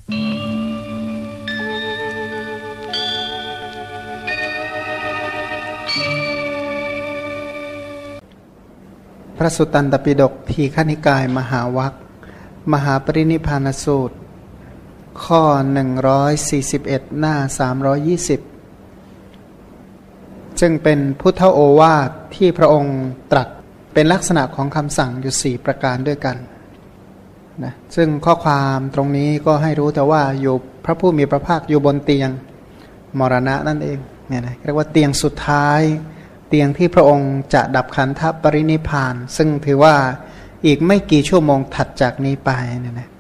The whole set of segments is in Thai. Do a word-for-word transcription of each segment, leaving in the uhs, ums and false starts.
พระสุตตันตปิฎกทีฆนิกายมหาวรรคมหาปรินิพพานสูตรข้อหนึ่งร้อยสี่สิบเอ็ดหน้าสามร้อยยี่สิบจึงเป็นพุทธโอวาทที่พระองค์ตรัสเป็นลักษณะของคำสั่งอยู่สี่ประการด้วยกันนะซึ่งข้อความตรงนี้ก็ให้รู้แต่ว่าอยู่พระผู้มีพระภาคอยู่บนเตียงมรณะนั่นเองเนี่ยนะเรียกว่าเตียงสุดท้ายเตียงที่พระองค์จะดับขันธปรินิพพานซึ่งถือว่าอีกไม่กี่ชั่วโมงถัดจากนี้ไปเนี่ยนะ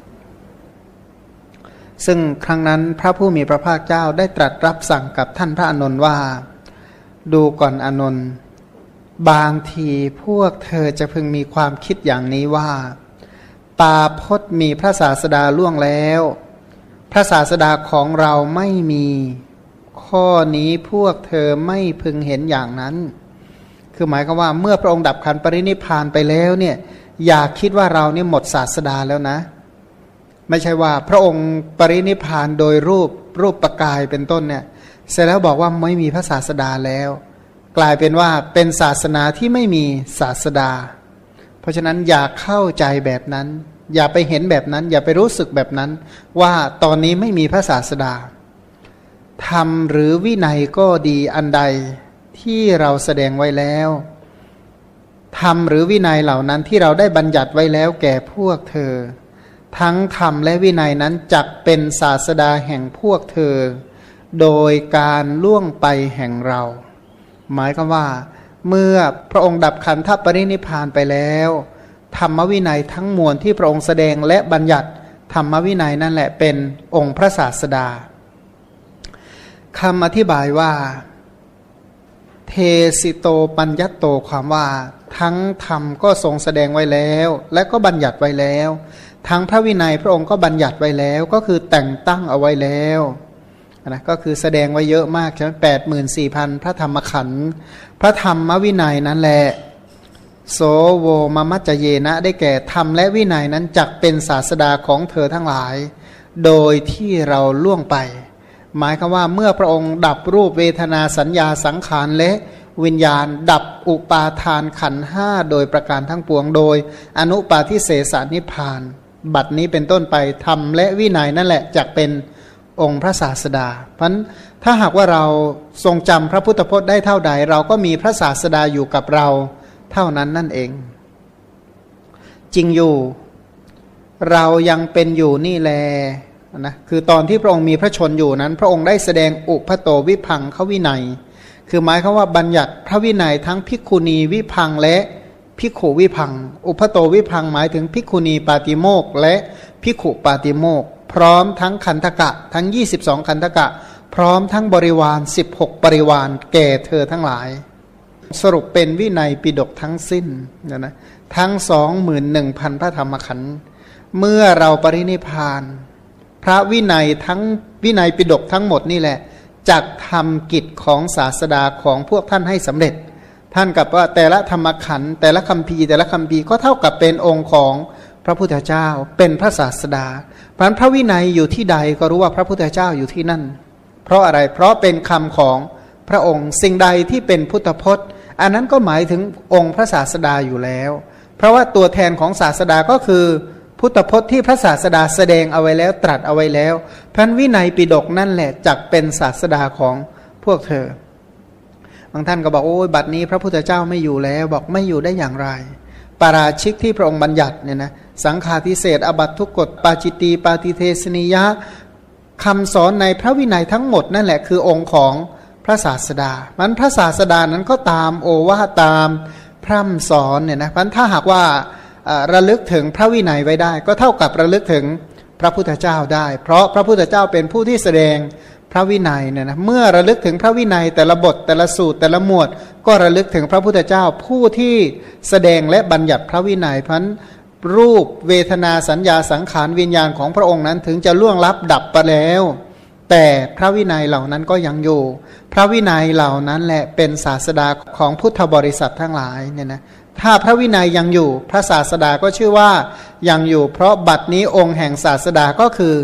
ซึ่งครั้งนั้นพระผู้มีพระภาคเจ้าได้ตรัสรับสั่งกับท่านพระอานนท์ว่าดูก่อนอานนท์บางทีพวกเธอจะพึงมีความคิดอย่างนี้ว่าตาพจน์มีพระศาสดาล่วงแล้วพระศาสดาของเราไม่มีข้อนี้พวกเธอไม่พึงเห็นอย่างนั้นคือหมายความว่าเมื่อพระองค์ดับขันธปรินิพพานไปแล้วเนี่ยอย่าคิดว่าเราเนี่ยหมดศาสดาแล้วนะไม่ใช่ว่าพระองค์ปรินิพพานโดยรูปรูปประกายเป็นต้นเนี่ยเสร็จแล้วบอกว่าไม่มีพระศาสดาแล้วกลายเป็นว่าเป็นศาสนาที่ไม่มีศาสดาเพราะฉะนั้นอย่าเข้าใจแบบนั้นอย่าไปเห็นแบบนั้นอย่าไปรู้สึกแบบนั้นว่าตอนนี้ไม่มีพระศาสดาธรรมหรือวินัยก็ดีอันใดที่เราแสดงไว้แล้วธรรมหรือวินัยเหล่านั้นที่เราได้บัญญัติไว้แล้วแก่พวกเธอทั้งธรรมและวินัยนั้นจักเป็นศาสดาแห่งพวกเธอโดยการล่วงไปแห่งเราหมายความว่าเมื่อพระองค์ดับขันธปรินิพพานไปแล้วธรรมวินัยทั้งมวลที่พระองค์แสดงและบัญญัติธรรมวินัยนั่นแหละเป็นองค์พระศาสดาคำอธิบายว่าเทสิโตปัญญัตโตความว่าทั้งธรรมก็ทรงแสดงไว้แล้วและก็บัญญัติไว้แล้วทั้งพระวินัยพระองค์ก็บัญญัติไว้แล้วก็คือแต่งตั้งเอาไว้แล้วนะก็คือแสดงไว้เยอะมากใช่ไหมแปดหมื่นสี่พันพระธรรมขันธ์พระธรรมวินัยนั่นแหละโสโวมมัจจเยนะได้แก่ธรรมและวินัยนั้นจักเป็นศาสดาของเธอทั้งหลายโดยที่เราล่วงไปหมายคือว่าเมื่อพระองค์ดับรูปเวทนาสัญญาสังขารและวิญญาณดับอุปาทานขันธ์ห้าโดยประการทั้งปวงโดยอนุปาทิเสสนิพพานบัดนี้เป็นต้นไปธรรมและวินัยนั่นแหละจักเป็นองค์พระศาสดาเพราะฉะนั้นถ้าหากว่าเราทรงจำพระพุทธพจน์ได้เท่าใดเราก็มีพระศาสดาอยู่กับเราเท่านั้นนั่นเองจริงอยู่เรายังเป็นอยู่นี่แลนะคือตอนที่พระองค์มีพระชนอยู่นั้นพระองค์ได้แสดงอุปโตวิพังควินัยคือหมายความว่าบัญญัติพระวินัยทั้งภิกขุณีวิพังและภิกขุวิพังอุปโตวิพังหมายถึงภิกขุณีปาติโมกข์และภิกขุปาติโมกข์พร้อมทั้งขันธกะทั้งยี่สิบสองขันธกะพร้อมทั้งบริวารสิบหกบริวารแก่เธอทั้งหลายสรุปเป็นวินัยปิฎกทั้งสิ้นนะนะทั้ง สองหมื่นหนึ่งพัน พระธรรมขันธ์เมื่อเราปรินิพพานพระวินัยทั้งวินัยปิฎกทั้งหมดนี่แหละจักทำกิจของศาสดาของพวกท่านให้สำเร็จท่านกับว่าแต่ละธรรมขันธ์แต่ละคัมภีร์แต่ละคัมภีร์ก็เท่ากับเป็นองค์ของพระพุทธเจ้าเป็นพระศาสดาเพราะฉะนั้นพระวินัยอยู่ที่ใดก็รู้ว่าพระพุทธเจ้าอยู่ที่นั่นเพราะอะไรเพราะเป็นคำของพระองค์สิ่งใดที่เป็นพุทธพจน์อันนั้นก็หมายถึงองค์พระศาสดาอยู่แล้วเพราะว่าตัวแทนของศาสดาก็คือพุทธพจน์ที่พระศาสดาแสดงเอาไว้แล้วตรัสเอาไว้แล้วเพราะวินัยปิฎกนั่นแหละจักเป็นศาสดาของพวกเธอบางท่านก็บอกโอ้ยบัดนี้พระพุทธเจ้าไม่อยู่แล้วบอกไม่อยู่ได้อย่างไรปาราชิกที่พระองค์บัญญัติเนี่ยนะสังฆาทิเศษอบัตทุกกฎปาจิตตีปาติเทสนิยะคำสอนในพระวินัยทั้งหมดนั่นแหละคือองค์ของพระศาสดามันพระศาสดานั้นก็ตามโอวาทตามพร่ำสอนเนี่ยนะเพราะถ้าหากว่าระลึกถึงพระวินัยไว้ได้ก็เท่ากับระลึกถึงพระพุทธเจ้าได้เพราะพระพุทธเจ้าเป็นผู้ที่แสดงพระวินัยเนี่ยนะเมื่อระลึกถึงพระวินัยแต่ละบทแต่ละสูตรแต่ละหมวดก็ระลึกถึงพระพุทธเจ้าผู้ที่แสดงและบัญญัติพระวินัยเพราะรูปเวทนาสัญญาสังขารวิญญาณของพระองค์นั้นถึงจะล่วงลับดับไปแล้วแต่พระวินัยเหล่านั้นก็ยังอยู่พระวินัยเหล่านั้นแหละเป็นศาสดาของพุทธบริษัททั้งหลายเนี่ยนะถ้าพระวินัยยังอยู่พระศาสดาก็ชื่อว่ายังอยู่เพราะบัดนี้องค์แห่งศาสดาก็คือ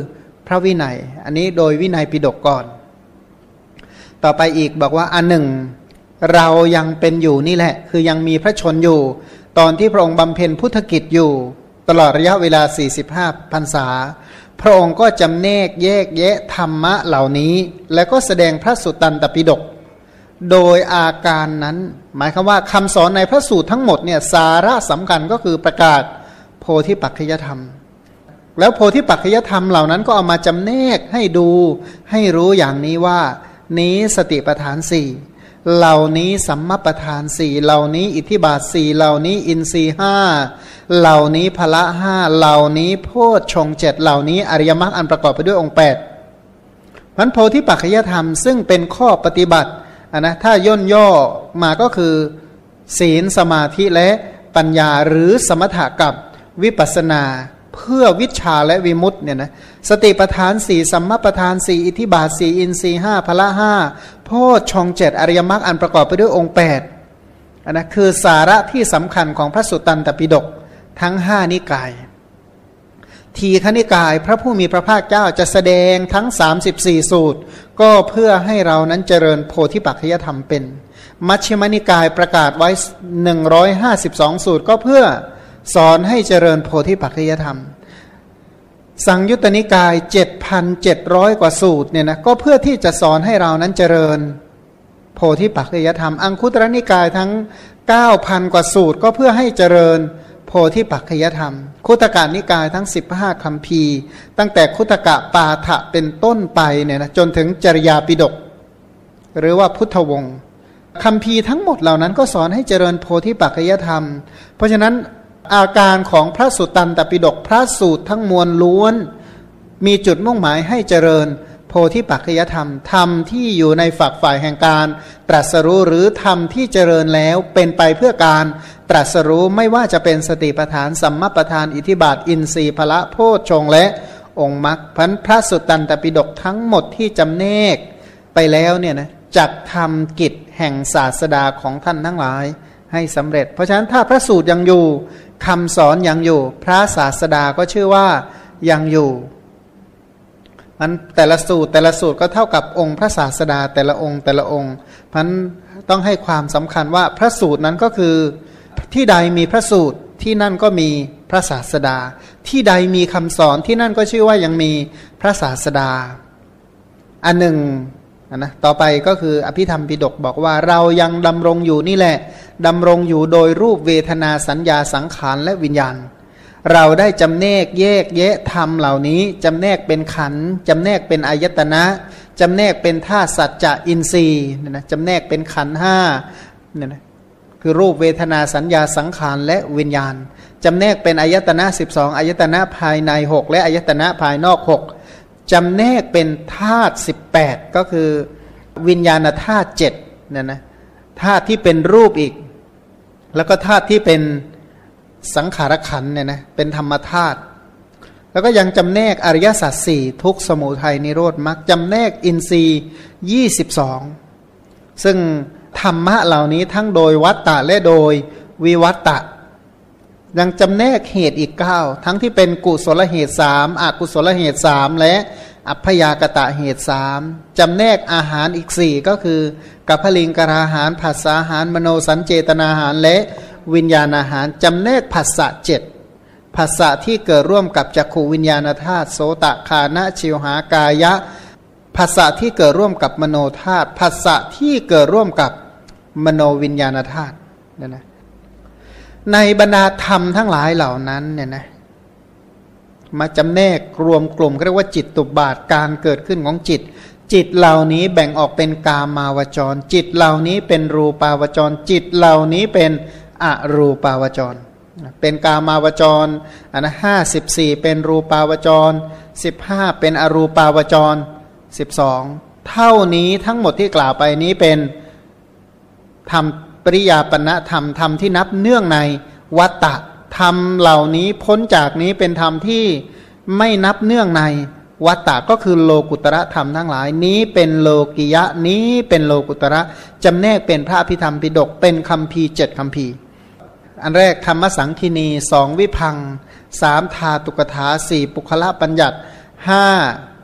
พระวินัยอันนี้โดยวินัยปิฎกก่อนต่อไปอีกบอกว่าอันหนึ่งเรายังเป็นอยู่นี่แหละคือยังมีพระชนอยู่ตอนที่พระองค์บำเพ็ญพุทธกิจอยู่ตลอดระยะเวลาสี่สิบห้าพรรษาพระองค์ก็จำแนกแยกแยะธรรมะเหล่านี้แล้วก็แสดงพระสุตตันตปิฎกโดยอาการนั้นหมายความว่าคำสอนในพระสูตรทั้งหมดเนี่ยสาระสำคัญก็คือประกาศโพธิปัจจยธรรมแล้วโพธิปัจจยธรรมเหล่านั้นก็เอามาจำแนกให้ดูให้รู้อย่างนี้ว่านี้สติปัฏฐานสี่เหล่านี้สัมมัปปทานสี่เหล่านี้อิทธิบาทสี่เหล่านี้อินทรีย์ห้าเหล่านี้พละห้าเหล่านี้โพชฌงค์เจ็ดเหล่านี้อริยมรรคอันประกอบไปด้วยองค์แปดพันโพธิปัจจยธรรมซึ่งเป็นข้อปฏิบัติอ่ะนะถ้าย่นย่อมาก็คือศีลสมาธิและปัญญาหรือสมถะกับวิปัสสนาเพื่อวิชาและวิมุตติเนี่ยนะสติปัฏฐานสี่สัมมาปัฏฐานสี่อิทธิบาทสี่อินทรีย์ห้าพละห้าโพชฌงค์เจ็ดอริยมรรคอันประกอบไปด้วยองค์แปดอันนะคือสาระที่สำคัญของพระสุตตันตปิฎกทั้งห้านิกายทีฆนิกายพระผู้มีพระภาคเจ้าจะแสดงทั้งสามสิบสี่สูตรก็เพื่อให้เรานั้นเจริญโพธิปัจจยธรรมเป็นมัชฌิมนิกายประกาศไว้หนึ่งร้อยห้าสิบสองสูตรก็เพื่อสอนให้เจริญโพธิปัจจยธรรมสังยุตตนิกาย เจ็ดพันเจ็ดร้อย กว่าสูตรเนี่ยนะก็เพื่อที่จะสอนให้เรานั้นเจริญโพธิปัจจยธรรมอังคุตรนิกายทั้ง เก้าพัน กว่าสูตรก็เพื่อให้เจริญโพธิปัจจยธรรมคุตกะนิกายทั้งสิบห้าคัมภีร์ตั้งแต่คุตกะปาฐะเป็นต้นไปเนี่ยนะจนถึงจริยาปิฎกหรือว่าพุทธวงศ์คัมภีร์ทั้งหมดเหล่านั้นก็สอนให้เจริญโพธิปัจจยธรรมเพราะฉะนั้นอาการของพระสุตตันตปิฎกพระสูตรทั้งมวลล้วนมีจุดมุ่งหมายให้เจริญโพธิปัจจยธรรมธรรมที่อยู่ในฝักฝ่ายแห่งการตรัสรู้หรือธรรมที่เจริญแล้วเป็นไปเพื่อการตรัสรู้ไม่ว่าจะเป็นสติปัฏฐานสัมมัปปทานอิทธิบาทอินทรีย์พละโพชฌงค์และองค์มรรคพันพระสุตตันตปิฎกทั้งหมดที่จำแนกไปแล้วเนี่ยนะจักทำกิจแห่งศาสดาของท่านทั้งหลายให้สำเร็จเพราะฉะนั้นถ้าพระสูตรยังอยู่คำสอนยังอยู่พระศาสดาก็ชื่อว่ายังอยู่มันแต่ละสูตรแต่ละสูตรก็เท่ากับองค์พระศาสดาแต่ละองค์แต่ละองค์พันต้องให้ความสำคัญว่าพระสูตรนั้นก็คือที่ใดมีพระสูตรที่นั่นก็มีพระศาสดาที่ใดมีคำสอนที่นั่นก็ชื่อว่ายังมีพระศาสดาอันหนึ่งนะต่อไปก็คืออภิธรรมปิฎกบอกว่าเรายังดำรงอยู่นี่แหละดำรงอยู่โดยรูปเวทนาสัญญาสังขารและวิญญาณเราได้จำแนกแยกแยะธรรมเหล่านี้จำแนกเป็นขันธ์จำแนกเป็นอายตนะจำแนกเป็นธาตุสัจจะอินทรีย์นะจำแนกเป็นขันธ์ห้าเนี่ยนะคือรูปเวทนาสัญญาสังขารและวิญญาณจำแนกเป็นอายตนะสิบสองอายตนะภายในหกและอายตนะภายนอกหกจำแนกเป็นธาตุสิบแปดก็คือวิญญาณธาตุเจ็ดเนี่ยนะธาตุที่เป็นรูปอีกแล้วก็ธาตุที่เป็นสังขารขันธ์เนี่ยนะเป็นธรรมธาตุแล้วก็ยังจำแนกอริยสัจสี่ทุกข์สมุทัยนิโรธมรรคจำแนกอินทรีย์ยี่สิบสองซึ่งธรรมะเหล่านี้ทั้งโดยวัตตะและโดยวิวัตตะยังจำแนกเหตุอีกเก้าทั้งที่เป็นกุศลเหตุสามอกุศลเหตุสามและอัพพยากตะเหตุสามจำแนกอาหารอีกสี่ก็คือกัพพลิงกราหารผัสสะอาหารมโนสัญเจตนาอาหารและวิญญาณอาหารจำแนกผัสสะเจ็ดผัสสะที่เกิดร่วมกับจักขูวิญญาณธาตุโสตคานะชิวหากายะผัสสะที่เกิดร่วมกับมโนธาตุผัสสะที่เกิดร่วมกับมโนวิญญาณธาตุนั่นนะในบรรดาธรรมทั้งหลายเหล่านั้นเนี่ยนะมาจำแนกรวมกลุ่มเรียกว่าจิตตุบาทการเกิดขึ้นของจิตจิตเหล่านี้แบ่งออกเป็นกามาวจรจิตเหล่านี้เป็นรูปาวจรจิตเหล่านี้เป็นอรูปาวจรเป็นกามาวจรอันนะห้าสิบสี่เป็นรูปาวจรสิบห้าเป็นอรูปาวจรสิบสองเท่านี้ทั้งหมดที่กล่าวไปนี้เป็นธรรมปริยาปณะธรรมธรรมที่นับเนื่องในวัตตะธรรมเหล่านี้พ้นจากนี้เป็นธรรมที่ไม่นับเนื่องในวัตตะก็คือโลกุตระธรรมทั้งหลายนี้เป็นโลกิยะนี้เป็นโลกุตระจำแนกเป็นพระอภิธรรมปิฎกเป็นคัมภีร์เจ็ดคัมภีร์อันแรกธรรมสังคีนีสองวิพังสามธาตุกถาสี่ปุคละบัญญัติห้า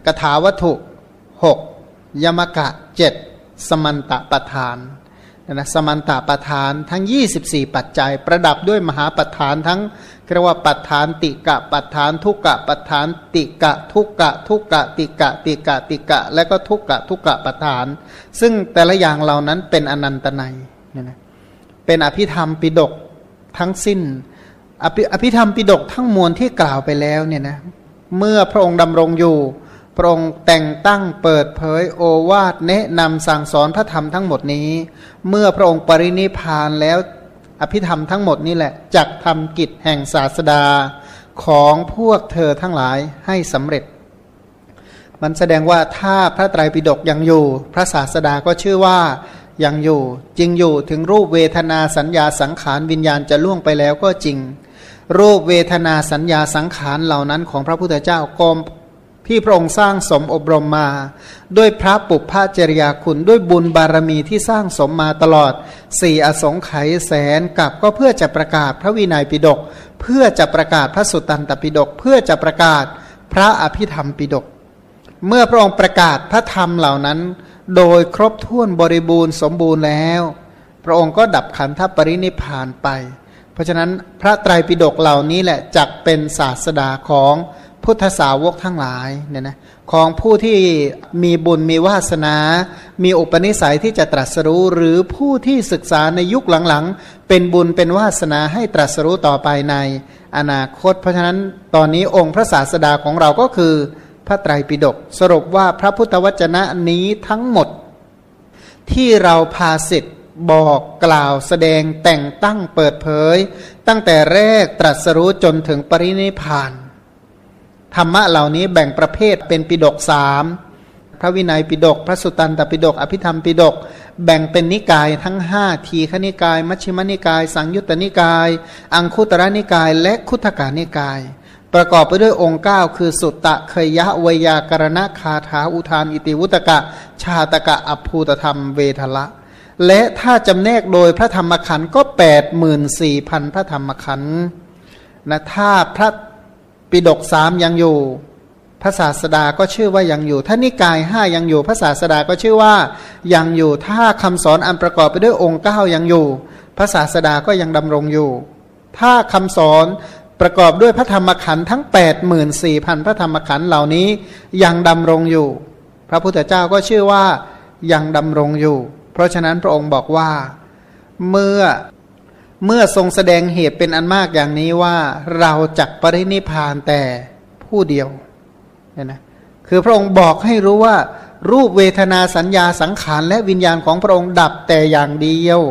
กถาวัตถุหกยมกะเจ็ดสมันตะปทานนะสมันตะปทานทั้งยี่สิบสี่ปัจจัยประดับด้วยมหาปทานทั้งเรียกว่าปทานติกะปทานทุกกะปทานติกะทุกกะทุกกะติกะติกะติกะและก็ทุกกะทุกกะปทานซึ่งแต่ละอย่างเหล่านั้นเป็นอนันตนัยเนี่ยนะเป็นอภิธรรมปิฎกทั้งสิ้นอภิอภิธรรมปิฎกทั้งมวลที่กล่าวไปแล้วเนี่ยนะเมื่อพระองค์ดำรงอยู่พระองค์แต่งตั้งเปิดเผยโอวาทแนะนำสั่งสอนพระธรรมทั้งหมดนี้เมื่อพระองค์ปรินิพพานแล้วอภิธรรมทั้งหมดนี่แหละจักทำกิจแห่งศาสดาของพวกเธอทั้งหลายให้สำเร็จมันแสดงว่าถ้าพระไตรปิฎกยังอยู่พระศาสดาก็ชื่อว่ายังอยู่จริงอยู่ถึงรูปเวทนาสัญญาสังขารวิญญาณจะล่วงไปแล้วก็จริงรูปเวทนาสัญญาสังขารเหล่านั้นของพระพุทธเจ้าก็ที่พระองค์สร้างสมอบรมมาด้วยพระปุพพจริยาคุณด้วยบุญบารมีที่สร้างสมมาตลอดสี่อสงไขยแสนกับก็เพื่อจะประกาศพระวินัยปิฎกเพื่อจะประกาศพระสุตตันตปิฎกเพื่อจะประกาศพระอภิธรรมปิฎกเมื่อพระองค์ประกาศพระธรรมเหล่านั้นโดยครบถ้วนบริบูรณ์สมบูรณ์แล้วพระองค์ก็ดับขันธปรินิพพานไปเพราะฉะนั้นพระไตรปิฎกเหล่านี้แหละจักเป็นศาสดาของพุทธสาวกทั้งหลายเนี่ยนะของผู้ที่มีบุญมีวาสนามีอุปนิสัยที่จะตรัสรู้หรือผู้ที่ศึกษาในยุคหลังๆเป็นบุญเป็นวาสนาให้ตรัสรู้ต่อไปในอนาคตเพราะฉะนั้นตอนนี้องค์พระศาสดาของเราก็คือพระไตรปิฎกสรุปว่าพระพุทธวจนะนี้ทั้งหมดที่เราพาสิทธิ์บอกกล่าวแสดงแต่งตั้งเปิดเผยตั้งแต่แรกตรัสรู้จนถึงปรินิพพานธรรมะเหล่านี้แบ่งประเภทเป็นปิฎกสามพระวินัยปิฎกพระสุตตันตปิฎกอภิธรรมปิฎกแบ่งเป็นนิกายทั้งห้าทีฆนิกายมัชฌิมนิกายสังยุตตนิกายอังคุตรนิกายและคุถกานิกายประกอบไปด้วยองค์เก้าคือสุตตะเคยะเวยากรณคาถาอุทานอิติวุตกะชาตกะอภูตธรรมเวทละและถ้าจำแนกโดยพระธรรมขันธ์ก็ แปดหมื่นสี่พัน พระธรรมขันธ์นะถ้าพระปิฎกสามยังอยู่พระศาสดาก็ชื่อว่ายังอยู่ถ้านิกายห้ายังอยู่พระศาสดาก็ชื่อว่ายังอยู่ถ้าคำสอนอันประกอบไปด้วยองค์เก้ายังอยู่พระศาสดาก็ยังดำรงอยู่ถ้าคำสอนประกอบด้วยพระธรรมขันธ์ทั้ง แปดหมื่นสี่พัน พระธรรมขันธ์เหล่านี้ยังดำรงอยู่พระพุทธเจ้าก็ชื่อว่ายังดำรงอยู่เพราะฉะนั้นพระองค์บอกว่าเมื่อเมื่อทรงแสดงเหตุเป็นอันมากอย่างนี้ว่าเราจักปรินิพพานแต่ผู้เดียวเนี่ยนะคือพระองค์บอกให้รู้ว่ารูปเวทนาสัญญาสังขารและวิญญาณของพระองค์ดับแต่อย่างเดียว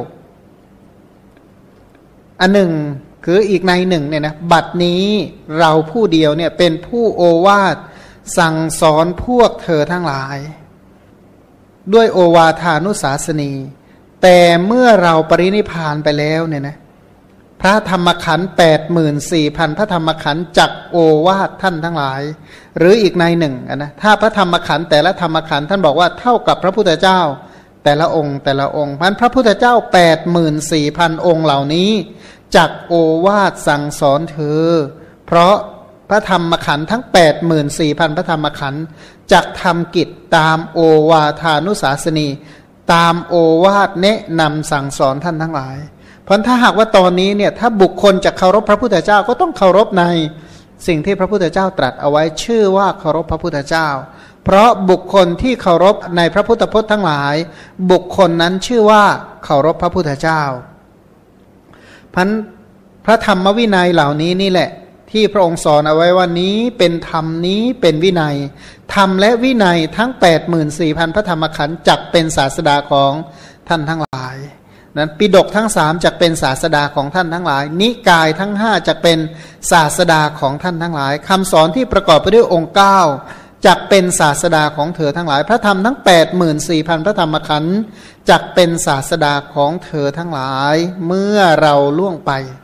อันหนึ่งคืออีกในหนึ่งเนี่ยนะบัดนี้เราผู้เดียวเนี่ยเป็นผู้โอวาทสั่งสอนพวกเธอทั้งหลายด้วยโอวาทานุสาสนีแต่เมื่อเราปรินิพพานไปแล้วเนี่ยนะพระธรรมขันธ์แปดหมื่นสี่พันพระธรรมขันธ์จักโอวาทท่านทั้งหลายหรืออีกในหนึ่งนะถ้าพระธรรมขันธ์แต่ละธรรมขันธ์ท่านบอกว่าเท่ากับพระพุทธเจ้าแต่ละองค์แต่ละองค์พันพระพุทธเจ้าแปดหมื่นสี่พันองค์เหล่านี้จักโอวาทสั่งสอนเธอเพราะพระธรรมขันธ์ทั้ง แปดหมื่นสี่พัน พระธรรมขันธ์จักทำกิจตามโอวาทานุสาสนีตามโอวาทแนะนำสั่งสอนท่านทั้งหลายเพราะถ้าหากว่าตอนนี้เนี่ยถ้าบุคคลจะเคารพพระพุทธเจ้าก็ต้องเคารพในสิ่งที่พระพุทธเจ้าตรัสเอาไว้ชื่อว่าเคารพพระพุทธเจ้าเพราะบุคคลที่เคารพในพระพุทธพจน์ทั้งหลายบุคคลนั้นชื่อว่าเคารพพระพุทธเจ้าพันพระธรรมวินัยเหล่านี้นี่แหละที่พระองค์สอนเอาไว้ว่านี้เป็นธรรมนี้เป็นวินัยธรรมและวินัยทั้ง แปดหมื่นสี่พัน พระธรรมขันธ์จักเป็นศาสดาของท่านทั้งหลายนั้นปิฎกทั้งสามจักเป็นศาสดาของท่านทั้งหลายนิกายทั้งห้าจักเป็นศาสดาของท่านทั้งหลายคำสอนที่ประกอบไปด้วยองค์เก้าจักเป็นศาสดาของเธอทั้งหลายพระธรรมทั้ง แปดหมื่นสี่พัน พระธรรมขันธ์จักเป็นศาสดาของเธอทั้งหลายเมื่อเราล่วงไป